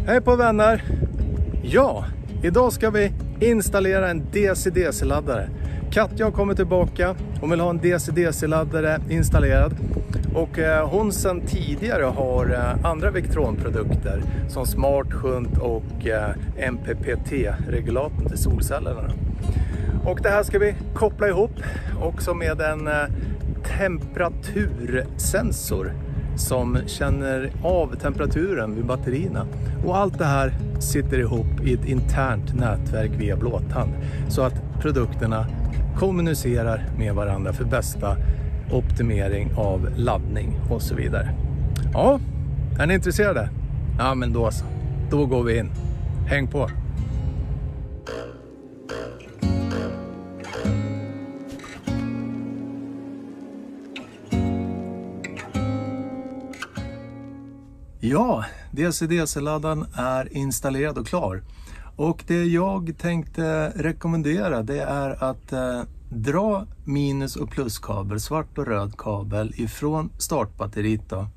Hej på vänner! Ja, idag ska vi installera en DC-DC-laddare. Katja har kommit tillbaka och vill ha en DC-DC-laddare installerad. Och hon sedan tidigare har andra Victron-produkter som Smart Shunt och MPPT-regulatorn till solcellerna. Och det här ska vi koppla ihop också med en temperatursensor som känner av temperaturen vid batterierna. Och allt det här sitter ihop i ett internt nätverk via blåtand så att produkterna kommunicerar med varandra för bästa optimering av laddning och så vidare. Ja, är ni intresserade? Ja, men då så. Då går vi in. Häng på! Ja, DC-DC-laddaren är installerad och klar. Och det jag tänkte rekommendera det är att dra minus- och pluskabel, svart och röd kabel ifrån startbatteriet då,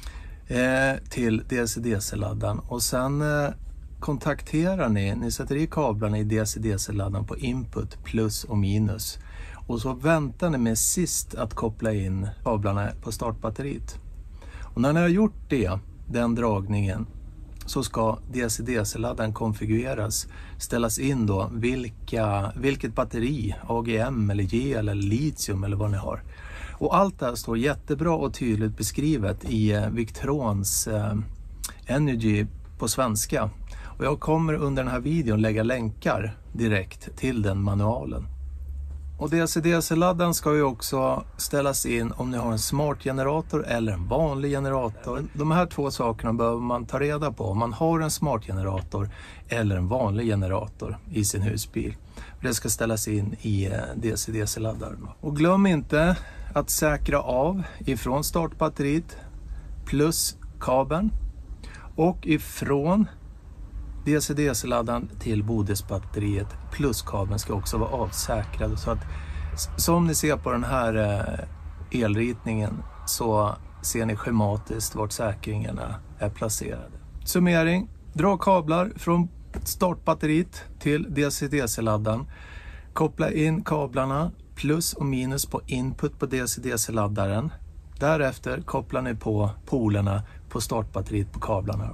till DC-DC-laddaren. Och sen kontakterar ni sätter i kablarna i DC-DC-laddaren på input, plus och minus. Och så väntar ni med sist att koppla in kablarna på startbatteriet. Och när ni har gjort det, den dragningen, så ska DC-DC-laddaren konfigureras, ställas in då vilket batteri, AGM eller GL eller litium eller vad ni har. Och allt det här står jättebra och tydligt beskrivet i Victrons Energy på svenska. Och jag kommer under den här videon lägga länkar direkt till den manualen. Och DC-DC-laddaren ska ju också ställas in om ni har en smart generator eller en vanlig generator. De här två sakerna behöver man ta reda på om man har en smart generator eller en vanlig generator i sin husbil. Det ska ställas in i DC-DC-laddaren. Och glöm inte att säkra av ifrån startbatteriet plus kabeln och ifrån DC-DC-laddaren till bodesbatteriet plus kabeln ska också vara avsäkrad, så att som ni ser på den här elritningen så ser ni schematiskt vart säkringarna är placerade. Summering: dra kablar från startbatteriet till DC-DC-laddaren, koppla in kablarna plus och minus på input på DC-DC-laddaren. Därefter kopplar ni på polerna på startbatteriet på kablarna.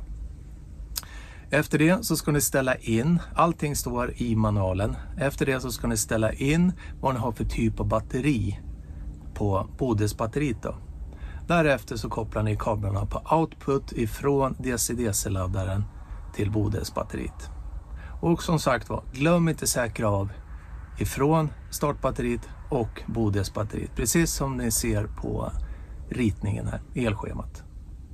Efter det så ska ni ställa in, allting står i manualen. Efter det så ska ni ställa in vad ni har för typ av batteri på bodesbatteriet då. Därefter så kopplar ni kablarna på output ifrån DC-DC-laddaren till bodesbatteriet. Och som sagt var, glöm inte säkra av ifrån startbatteriet och bodesbatteriet. Precis som ni ser på ritningen här, elschemat.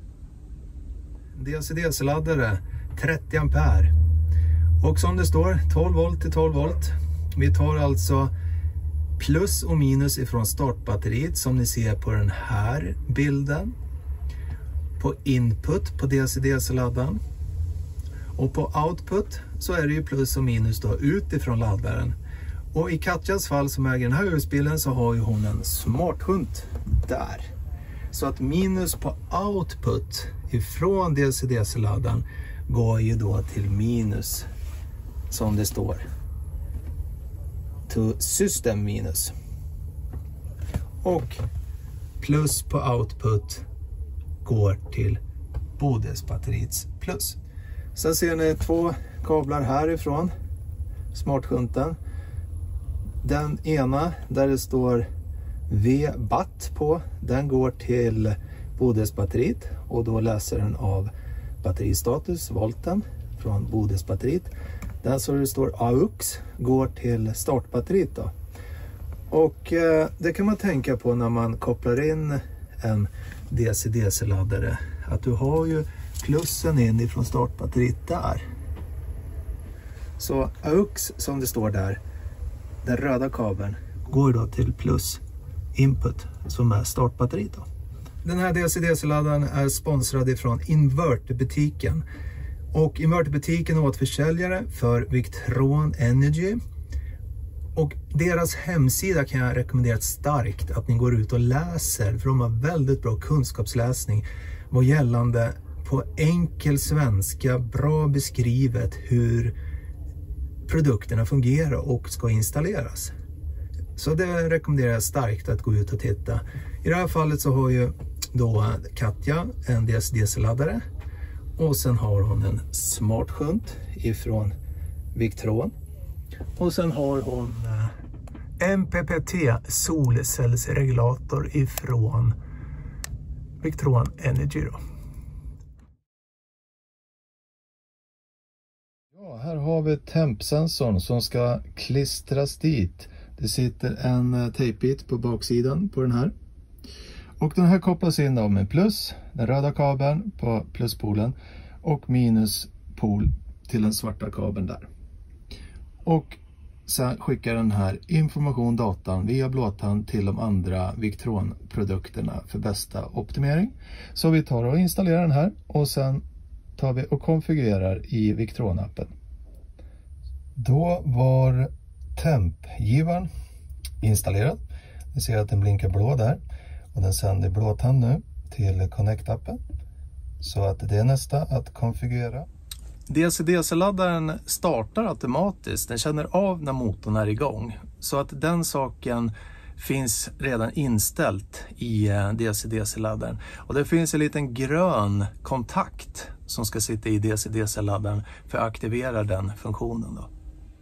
DC-DC-laddare 30 ampere och som det står 12 volt till 12 volt. Vi tar alltså plus och minus ifrån startbatteriet som ni ser på den här bilden på input på DC-DC-laddaren, och på output så är det ju plus och minus då utifrån laddaren. Och i Katjas fall som äger den här husbilen så har ju hon en Smart Shunt där, så att minus på output ifrån DC-DC-laddaren går ju då till minus, som det står, to system minus, och plus på output går till bodesbatteriets plus. Sen ser ni två kablar härifrån Smart Shunten. Den ena där det står V-batt på, den går till bodesbatteriet och då läser den av batteristatus, volten från bodesbatteriet. Den som det står AUX går till startbatteriet då. Och det kan man tänka på när man kopplar in en DC-DC-laddare, att du har ju plussen in ifrån startbatteriet där. Så AUX som det står där, den röda kabeln, går då till plus input som är startbatteriet då. Den här DC-DC-laddaren är sponsrad ifrån Inverterbutiken. Och Inverterbutiken är återförsäljare för Victron Energy. Och deras hemsida kan jag rekommendera starkt att ni går ut och läser. För de har väldigt bra kunskapsläsning vad gällande på enkel svenska bra beskrivet hur produkterna fungerar och ska installeras. Så det rekommenderar jag starkt att gå ut och titta. I det här fallet så har ju då Katja en DC-DC-laddare och sen har hon en smartshunt ifrån Victron och sen har hon MPPT solcellsregulator ifrån Victron Energy då. Ja, här har vi tempsensorn som ska klistras dit. Det sitter en tejpbit på baksidan på den här. Och den här kopplas in då med plus, den röda kabeln på pluspolen och minuspol till den svarta kabeln där. Och sen skickar den här datan via blåtand till de andra Victron-produkterna för bästa optimering. Så vi tar och installerar den här och sen tar vi och konfigurerar i Victron-appen. Då var tempgivaren installerad. Ni ser att den blinkar blå där och den sänder blåtand nu till Connect-appen. Så att det är nästa att konfigurera. DC-DC-laddaren startar automatiskt. Den känner av när motorn är igång. Så att den saken finns redan inställt i DC-DC-laddaren. Och det finns en liten grön kontakt som ska sitta i DC-DC-laddaren för att aktivera den funktionen då.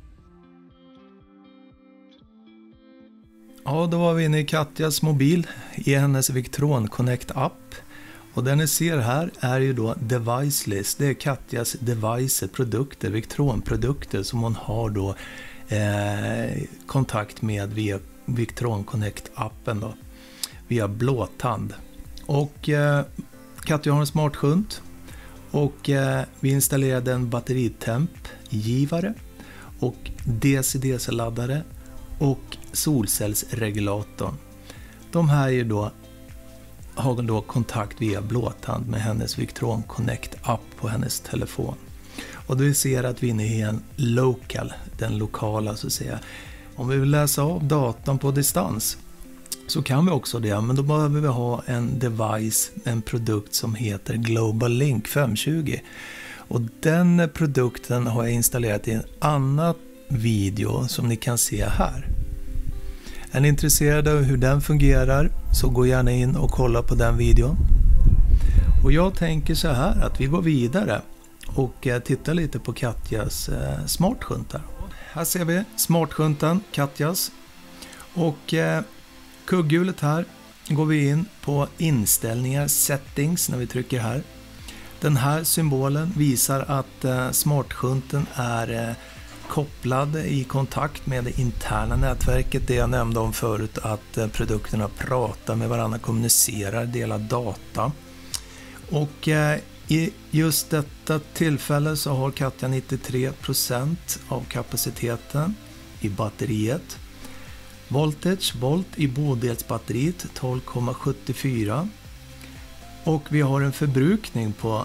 Ja, då var vi inne i Katjas mobil i hennes Victron Connect-app. Och det ni ser här är ju då device list. Det är Katjas devices, produkter, Victron-produkter som hon har då kontakt med via Victron Connect-appen då. Via blåtand. Och Katja har en smartshunt. Och vi installerade en batteritemp-givare och DC-DC-laddare och solcellsregulatorn. De här är då har då kontakt via blåtand med hennes Victron Connect-app på hennes telefon. Och vi ser att vi är inne i en local, den lokala så att säga. Om vi vill läsa av datan på distans så kan vi också det, men då behöver vi ha en device, en produkt som heter Global Link 520. Och den produkten har jag installerat i en annan video som ni kan se här. Är ni intresserade av hur den fungerar så gå gärna in och kolla på den videon. Och jag tänker så här att vi går vidare och tittar lite på Katjas smartshuntar. Här ser vi smartshunten Katjas och kugghjulet här går vi in på inställningar, settings när vi trycker här. Den här symbolen visar att smartshunten är kopplad i kontakt med det interna nätverket. Det jag nämnde om förut att produkterna pratar med varandra, kommunicerar, delar data. Och i just detta tillfälle så har Katja 93% av kapaciteten i batteriet. Voltage, volt i bodelsbatteriet 12,74. Och vi har en förbrukning på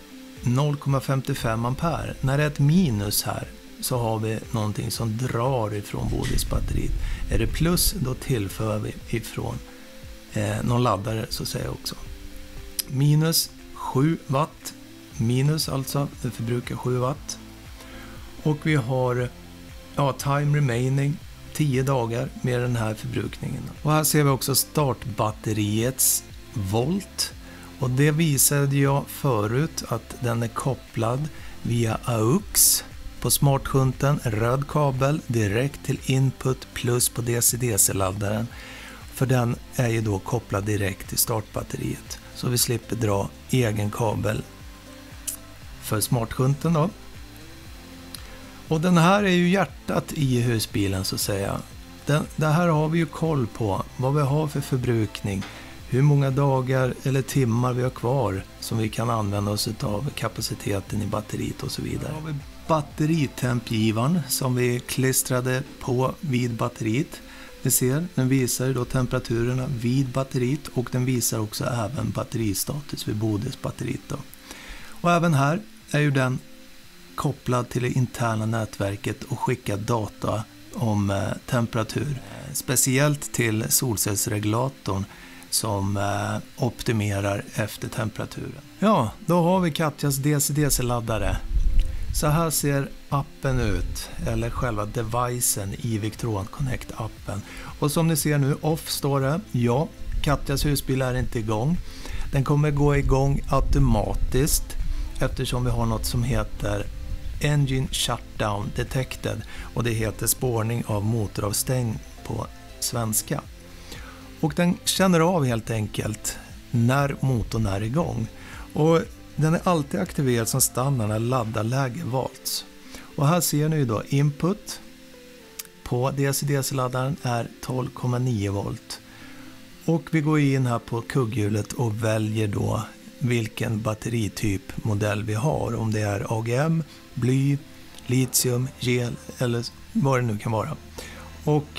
0,55 ampere. När det är ett minus här så har vi någonting som drar ifrån bodelsbatteriet. Är det plus då tillför vi ifrån någon laddare så säger jag också. Minus 7 watt. Minus alltså, det förbrukar 7 watt. Och vi har time remaining 10 dagar med den här förbrukningen. Och här ser vi också startbatteriets volt. Och det visade jag förut att den är kopplad via AUX på smartshunten, röd kabel direkt till input plus på DC-DC-laddaren. För den är ju då kopplad direkt till startbatteriet. Så vi slipper dra egen kabel för smartshunten då. Och den här är ju hjärtat i husbilen så att säga. Det här har vi ju koll på vad vi har för förbrukning. Hur många dagar eller timmar vi har kvar som vi kan använda oss av kapaciteten i batteriet och så vidare. Då har vi batteritempgivaren som vi klistrade på vid batteriet. Ni ser, den visar då temperaturerna vid batteriet och den visar också även batteristatus vid bodelsbatteriet då. Och även här är ju den kopplad till det interna nätverket och skickar data om temperatur. Speciellt till solcellsregulatorn som optimerar efter temperaturen. Ja, då har vi Katjas DC-DC-laddare. Så här ser appen ut, eller själva devicen i Victron Connect-appen. Och som ni ser nu, off står det. Ja, Katjas husbil är inte igång. Den kommer gå igång automatiskt eftersom vi har något som heter Engine Shutdown Detected, och det heter spårning av motoravstängning på svenska. Och den känner av helt enkelt när motorn är igång. Och den är alltid aktiverad som standard när laddarläge valts. Och här ser ni ju då input på DC-DC-laddaren är 12,9 volt. Och vi går in här på kugghjulet och väljer då vilken batterityp modell vi har. Om det är AGM, bly, litium, gel eller vad det nu kan vara. Och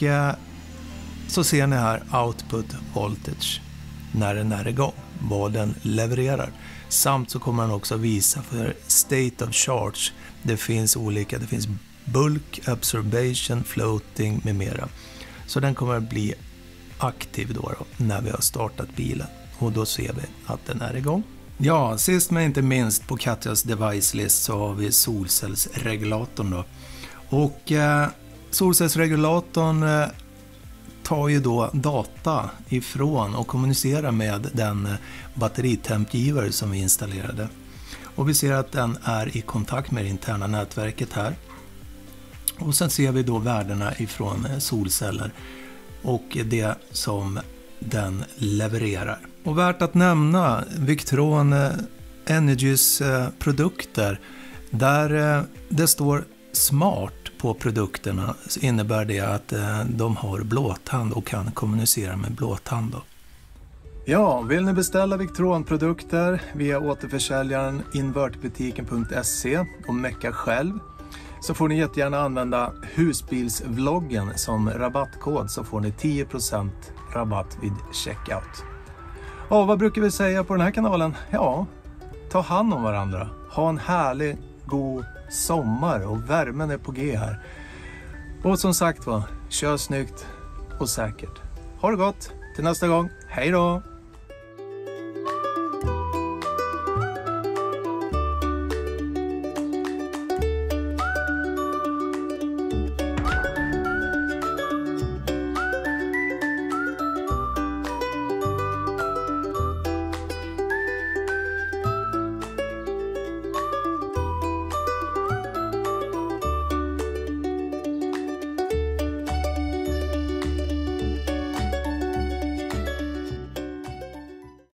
så ser ni här output voltage när den är igång, vad den levererar. Samt så kommer den också visa för state of charge. Det finns olika, det finns bulk, absorption, floating med mera. Så den kommer att bli aktiv då när vi har startat bilen. Och då ser vi att den är igång. Ja, sist men inte minst på Katjas device list så har vi solcellsregulatorn då. Och solcellsregulatorn tar ju då data ifrån och kommunicerar med den batteritempgivare som vi installerade. Och vi ser att den är i kontakt med det interna nätverket här. Och sen ser vi då värdena ifrån solceller och det som den levererar. Och värt att nämna, Victron Energys produkter, där det står smart på produkterna så innebär det att de har blåtand och kan kommunicera med blåtand då. Ja, vill ni beställa Victron-produkter via återförsäljaren invertbutiken.se och mecka själv så får ni jättegärna använda husbilsvloggen som rabattkod, så får ni 10% rabatt vid checkout. Ja, vad brukar vi säga på den här kanalen? Ja, ta hand om varandra. Ha en härlig, god sommar och värmen är på G här. Och som sagt kör snyggt och säkert. Ha det gott, till nästa gång. Hej då!